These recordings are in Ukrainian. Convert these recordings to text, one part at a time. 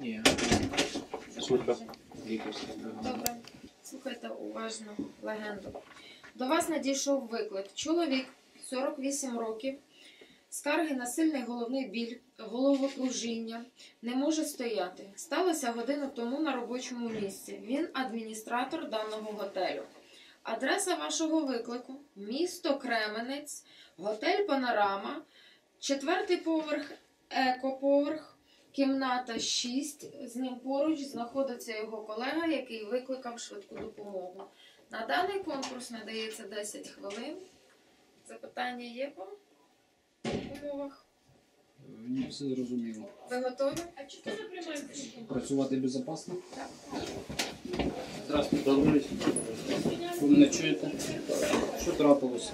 Ні. Швидко. Добре. Слухайте уважно легенду. До вас надійшов виклик. Чоловік, 48 років, скарги на сильний головний біль, головокружіння, не може стояти. Сталося годину тому на робочому місці. Він адміністратор даного готелю. Адреса вашого виклику – місто Кременець, готель «Панорама», 4-й поверх, екоповерх, кімната 6. З ним поруч знаходиться його колега, який викликав швидку допомогу. На даний конкурс надається 10 хвилин. Запитання є по умовах? Ні, все зрозуміло. Ви готові? Працювати безпечно? Так. Здравствуйте. Добрий вечір. Ви мене чуєте? Що трапилося?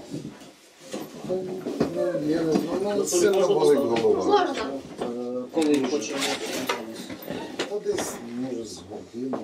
Я не знаю, сильно болить голова. Можна. Коли почали? Десь, може, з годину.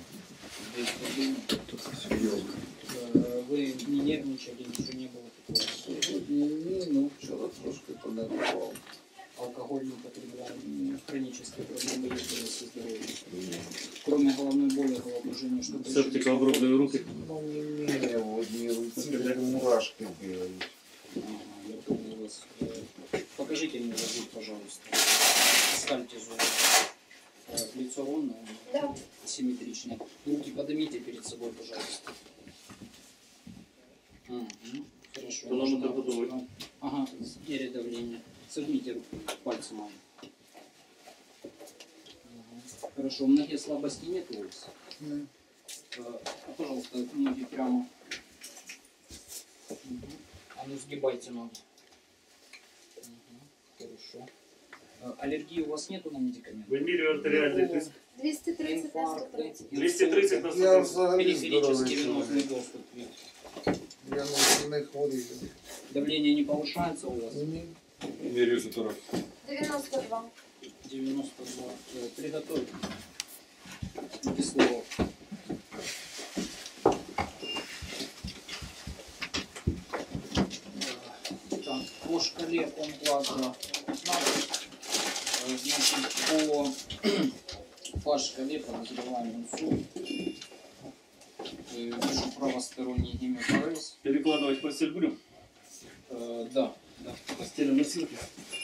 Ви не нервничали, нічого не було такого? Ні, ну, вчора трошки понервував. Алкоголь не употребляли, хронические проблемы есть у вас со здоровьем. Кроме головной боли, головокружения, что-то еще? Септика оброблює руки. Ну, не міряв в одній руці, як мурашки бігають. Ага, я понял вас. Покажите мне зуб, пожалуйста. Скальте зуб. Лицо ровное? Да. Симметричное. Руки поднимите перед собой, пожалуйста. Угу. Хорошо. Тонометр готовый. Ага, мере давление. Сожмите руку пальцем. Хорошо, ноги слабости нет у вас? Пожалуйста, ноги прямо. А ну сгибайте ноги. Хорошо. Аллергии у вас нету на медикаменты? Вимірюю артеріальний тиск. 230 на Инфаркты, 130. 230 на Я 130. взагалі периферический здоровий венозный чоловік. доступ. Я не хворію. Давление не повышается у вас? Ні. Меряю сатурацию. 92. 92. Приготовь кислород. Так, по шкале ОМ-2 значит, по шкале подозреваем инсульт. Вижу правосторонний гемопарез. Перекладывать постель будем? Да. Постель носилки.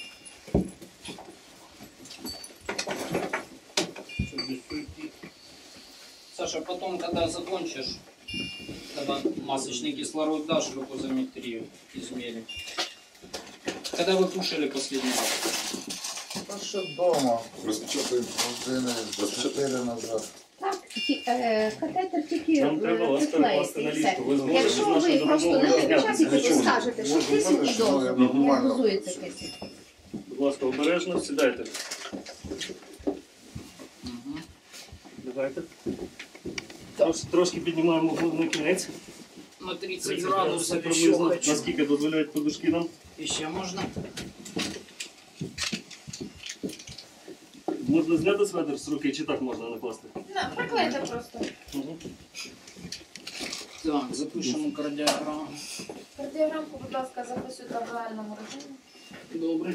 Саша, потом, когда закончишь, когда масочный кислород дашь, глюкозометрию измерим. Когда вы кушали последний раз? Та ще вдома. Розпечатаємо. Години 4 назад. Так, катетер тільки Нам треба вас перекласти на приклеїти і все. ліжко. Ви зможете з Якщо ви нашою просто допомогою не знятися. вивчати, тоді скажете, що Може, кисень мене, і що дозу. я Як нормально дозується працюю. кисень. Будь ласка, обережно сідайте. Угу. Давайте. Трошки піднімаємо головний кінець. На 30 30 градусов еще приблизно. хочу. Наскільки дозволяють подушки нам. Еще можно? Можна зняти сведер з руки, чи так можна накласти? Приклейте просто. Угу. Так, запишемо кардіограму. Кардіограмку, будь ласка, записуйте в реальному режимі. Добре.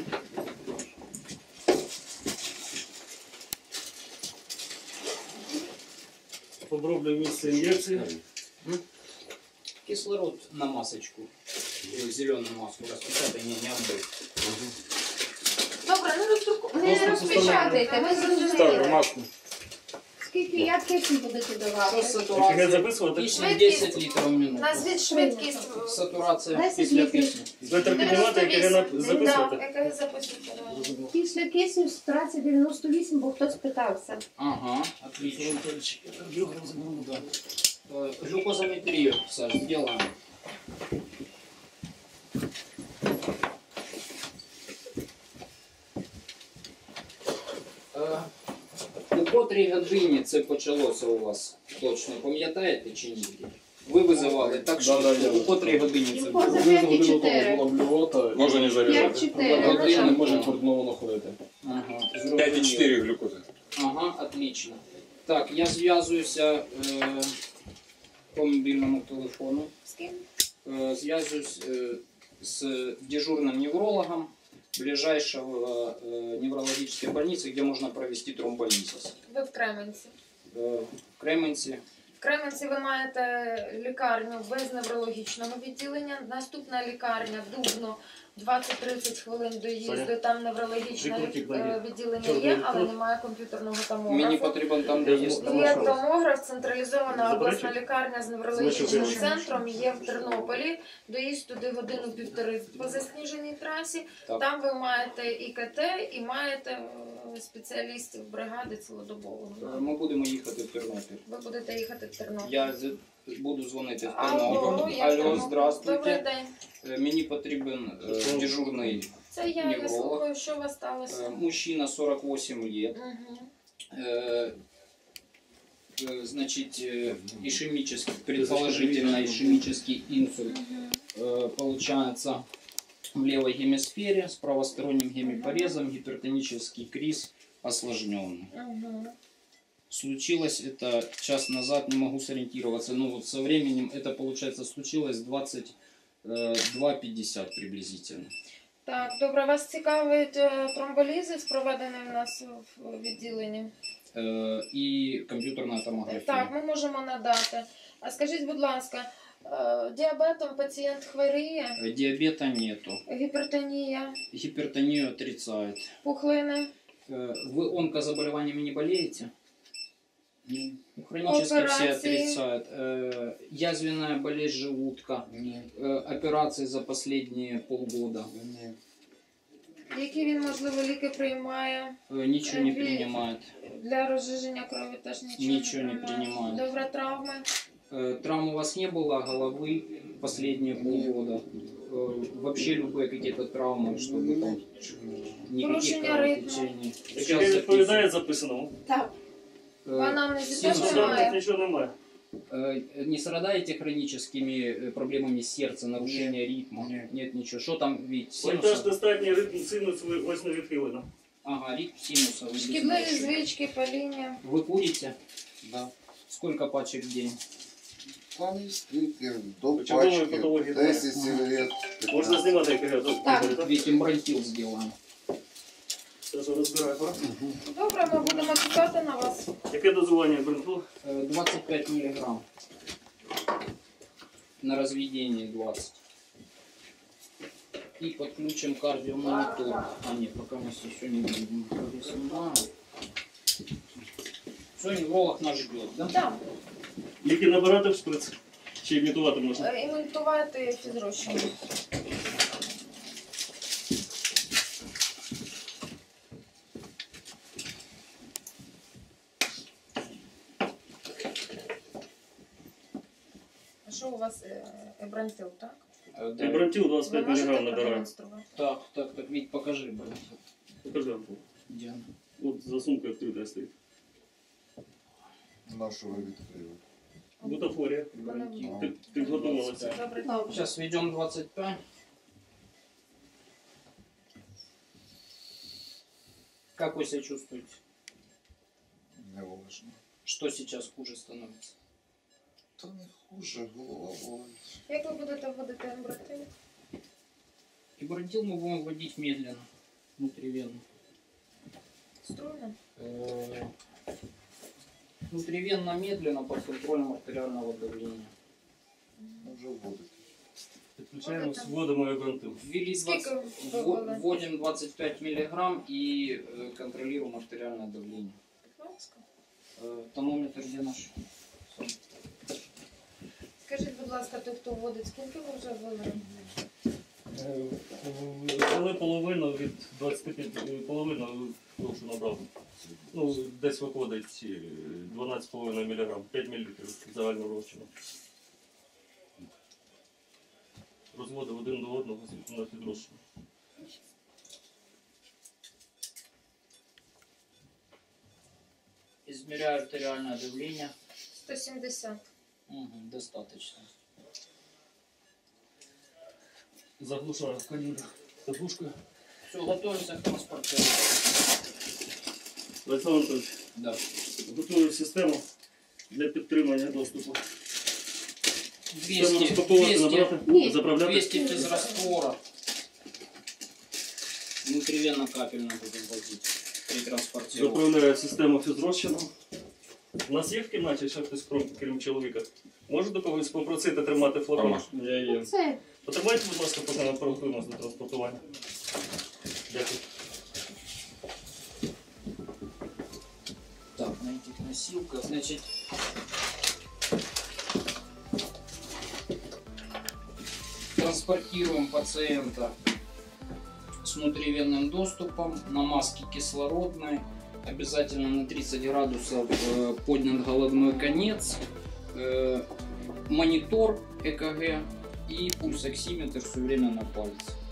Оброблюю місце ін'єкції. Кислород на масочку. Зеленую маску распечатай, не отбой. Добре, не Просто розпечатайте, ми Ставлю зрозуміли. маску. Скільки я кисень будете Что давати? с Кінець сатурацией? записувати? Киснем 10 литров в минуту. Назвіть швидкість. Сатурация 10 після літрів. кисню. Ветер піднімати, яке записувати? Так, яке записуєте. Після кисню сатурація 98, бо хтось питався. Ага, отлично. Да. Глюкозометрию, Саш, сделаем. У котрій годині це почалося у вас точно, пам'ятаєте чи ні? Ви визивали, так що у котрій годині це було? Поза 5,4. Була блювота. Може не заряджати. 5,4. Я не можу координовано ходити. Ага, 5,4 глюкози. Ага, отлично. Так, я зв'язуюся по мобільному телефону. З ким? Зв'язуюсь з дежурним неврологом. ближайшего неврологической больницы, где можно провести тромболизис. Ви в Кременці. В Кременці. В Кременці ви маєте лікарню без неврологічного відділення. Наступна лікарня Дубно, 20-30 хвилин доїзду. Соня, Там неврологічне прикрутіть ноги. відділення Чорний є, але крут. немає комп'ютерного Мені томографу. потрібен там, де є Є томограф. томограф, централізована обласна Заперечуй. лікарня з неврологічним Заперечуй. центром, є в Тернополі. Доїзд туди годину-півтори по засніженій трасі. Так. Там ви маєте і КТ, і маєте спеціалістів бригади цілодобового. Ми будемо їхати в Тернопіль. Ви будете їхати в Тернопіль. Я буду дзвонити в Алло, Тернопіль. я в Алло, Тернопіль. здравствуйте. Добрий день. Мені потрібен дежурний Це я Невролог. слухаю, що у вас сталося. мужчина 48 лет. Угу. Значит, ишемический, предположительно ишемический инсульт получается в левой гемисфере с правосторонним гемипорезом, гипертонический криз осложненный. Угу. Случилось это час назад, не могу сориентироваться, но вот со временем это, получается, случилось 22:50 приблизительно. Так, добре, вас цікавить тромболізис, проведений у нас в відділенні? И компьютерная томография. Так, ми можемо надати. А скажіть, будь ласка, діабетом пацієнт хворіє? Диабета нету. Гіпертонія, Гипертонию отрицает. пухлини, Вы онкозаболеваниями не болеете? Хронически все Операции. отрицают. Язвенная болезнь желудка. Операции за последние полгода. які він, можливо, ліки приймає Ничего не Ві- принимает. для розжиження крові, теж нічого, Нічого не приймає. Добре, травми. Травм у вас не было, головы последние полгода. Вообще любые какие-то травмы, чтобы там никаких Порушення ритму. кровотечений. Яке відповідає записаному? Так. В анамнезі Синус- теж Зараз немає? нічого немає. Не страдаете хроническими проблемами сердца, нарушения ритма? Нет ничего. Что там видите? Вольтаж достатній, ритм синусовий, ось не відхилено. Ага, ритм синусовый. Шкідливі звички, паління. Вы курите? Да. Сколько пачек в день? Там скільки до Чудової пачки, патології 10 сигарет. Можна знімати ЕКГ. Так. Ведь бронхил сделаем. Зараз розбираю апарат. Добре, ми будемо чекати на вас. Яке дозування бронху? 25 миллиграмм. На разведении 20. И подключим кардиомонитор. А нет, пока мы еще не будем. Все, невролог нас ждет, да? Так, Ліки набирати в шприц? Чи імітувати можна? імітувати фізрозчину. А що у вас ебрантил, так? Да. Ібрантил Ви 25 можете мг набираю. Так, продемонструвати? так, так, Вить, покажи, бронхил. Покажи ампул. Где она? От за сумкою відкрита стоїть. Нашого відкрили. Бутафорія. Бронхил. Ти підготувалася. Добре. Сейчас введем 25. Как вы себя чувствуете? Неважно. Что сейчас хуже становится? Та не хуже, голова болить. Як ви будете вводити ебрантил? Ибрантил мы будем вводить медленно, внутривенно. Струйно? Внутривенно медленно под контролем артериального давления. Може бути. Підключаємо, вводимо ібрантил. Ввели Сколько 20, вы ввели? вводим 25 миллиграмм и контролируем артериальное давление. Будь ласка. Тонометр где наш? Скажіть, будь ласка, той, хто вводить, скільки ви вже ввели? Взяли половину від 25, половину того, що набрав. Ну, десь виходить 12,5 мг, 5 мл загального розчину. Розводив один до одного на підрощину. Измеряю артериальное давление. 170. Угу, достаточно. Заглушаю коліна. Заглушкою. Все, готовимся к транспортировке. Олександр Анатольович, Да. готую систему для підтримання доступу. 200, Розпаковувати, 200, набрати, Ні. заправляти. 200 физраствора. внутривенно-капельно будем возить при транспортировке. Заправляє систему фізрозчину. У нас є в кімнаті ще хтось, крім чоловіка? Може до когось попросити тримати флакон? Я є. Це Потримайте, будь ласка, поки ми приготуємося до транспортування. Дякую. Так, на этих носилках, значит, транспортируем пациента с внутривенным доступом на маске кислородной, обязательно на 30 градусов поднят головной конец, монитор ЭКГ и пульсоксиметр все время на пальце.